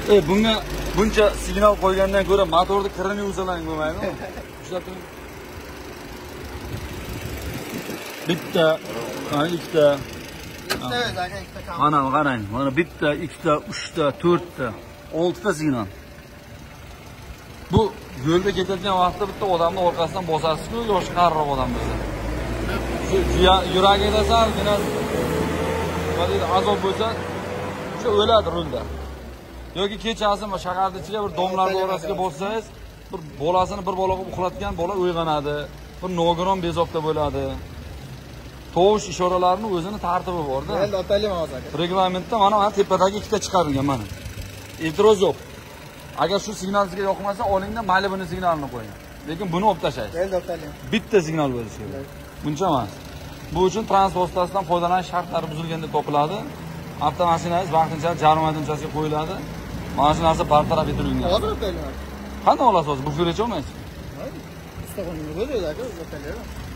Bunga buncha signal qo'ygandan ko'ra motorni kirini yuvsalang bo'lmaydimi? Ushlab turing. Bitta, ikkita. Mana qarang, mana bitta, ikkita, uchta, to'rtta, 6 ta signal. Bu yo'lda ketadigan vaqtda bitta odamning orqasidan bosasiz-ku, yosh qariroq odam bo'lsa. Shu yuragida salgina azob bo'lsa, shu o'ladi rulda. Yoki kechasi shaharning ichiga bir domlarning orasiga bossangiz, bir bolasini bir bolaga uxlatgan bola uyg'onadi, bir nogiron bezovta bo'ladi. Tovush ishoralarining o'zini tartibi bor-da. Endi otalayman hozir. Reglamentda mana tepadagi ikkita chiqarilgan mana. E'tiroz yo'q. Agar shu signal sizga yoqmasa, olingda mayli buni signalini qo'ying. Lekin buni olib tashlaysiz. Endi otalayman. Bitta signal bo'lishi kerak. Buncha emas. Bu uchun transport vositasidan foydalanish shartlari buzilgan deb topiladi. Avtomashinangiz vaqtinchalik jarima maydonchasiga qo'yiladi. Mana shu narsa bartaraf etilgan. Hozir otalayman. Qanday olasiz? Bu ko'rech olmaysiz? Istaqonimga bo'ladi-ku, otalayman.